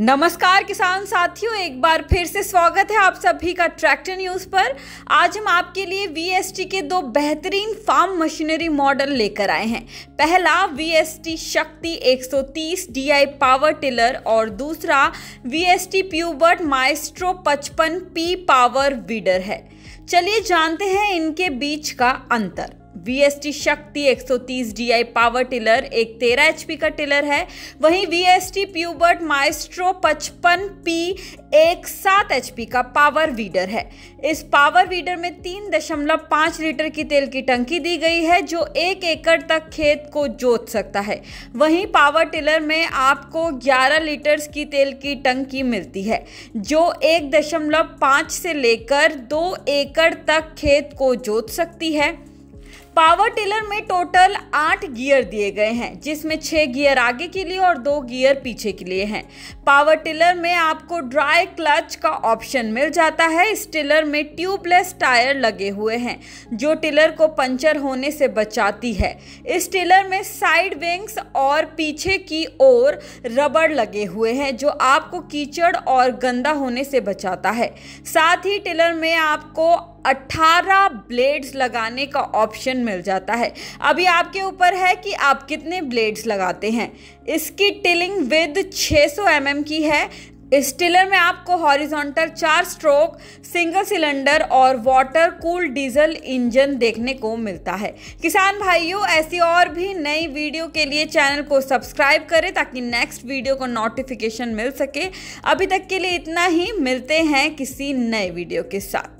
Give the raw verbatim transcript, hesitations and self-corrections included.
नमस्कार किसान साथियों, एक बार फिर से स्वागत है आप सभी का ट्रैक्टर न्यूज़ पर। आज हम आपके लिए वी एस टी के दो बेहतरीन फार्म मशीनरी मॉडल लेकर आए हैं। पहला वी एस टी शक्ति एक सौ तीस डी आई पावर टिलर और दूसरा V S T Pubert Maestro पचपन पी पावर वीडर है। चलिए जानते हैं इनके बीच का अंतर। वी एस टी शक्ति एक सौ तीस डी आई पावर टिलर एक तेरह एच पी का टिलर है, वहीं V S T Pubert Maestro पचपन पी एक सात एच पी का पावर वीडर है। इस पावर वीडर में तीन दशमलव पाँच लीटर की तेल की टंकी दी गई है जो एक एकड़ तक खेत को जोत सकता है। वहीं पावर टिलर में आपको ग्यारह लीटर की तेल की टंकी मिलती है जो एक दशमलव पाँच से लेकर दो एकड़ तक खेत को जोत सकती है। पावर टिलर में टोटल आठ गियर दिए गए हैं, जिसमें छह गियर आगे के लिए और दो गियर पीछे के लिए हैं। पावर टिलर में आपको ड्राई क्लच का ऑप्शन मिल जाता है। इस टिलर में ट्यूबलेस टायर लगे हुए हैं जो टिलर को पंचर होने से बचाती है। इस टिलर में साइड विंग्स और पीछे की ओर रबड़ लगे हुए हैं जो आपको कीचड़ और गंदा होने से बचाता है। साथ ही टिलर में आपको अठारह ब्लेड्स लगाने का ऑप्शन मिल जाता है। अभी आपके ऊपर है कि आप कितने ब्लेड्स लगाते हैं। इसकी टिलिंग विद छह सौ एम एम की है। इस टिलर में आपको हॉरिजॉन्टल चार स्ट्रोक सिंगल सिलेंडर और वाटर कूल डीजल इंजन देखने को मिलता है। किसान भाइयों, ऐसी और भी नई वीडियो के लिए चैनल को सब्सक्राइब करें ताकि नेक्स्ट वीडियो को नोटिफिकेशन मिल सके। अभी तक के लिए इतना ही, मिलते हैं किसी नए वीडियो के साथ।